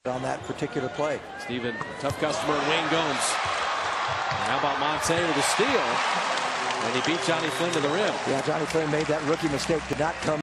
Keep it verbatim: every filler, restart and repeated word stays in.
on that particular play. Steven, tough customer, and Wayne Gomes. And how about Monta with a steal? And he beat Johnny Flynn to the rim. Yeah, Johnny Flynn made that rookie mistake. Did not come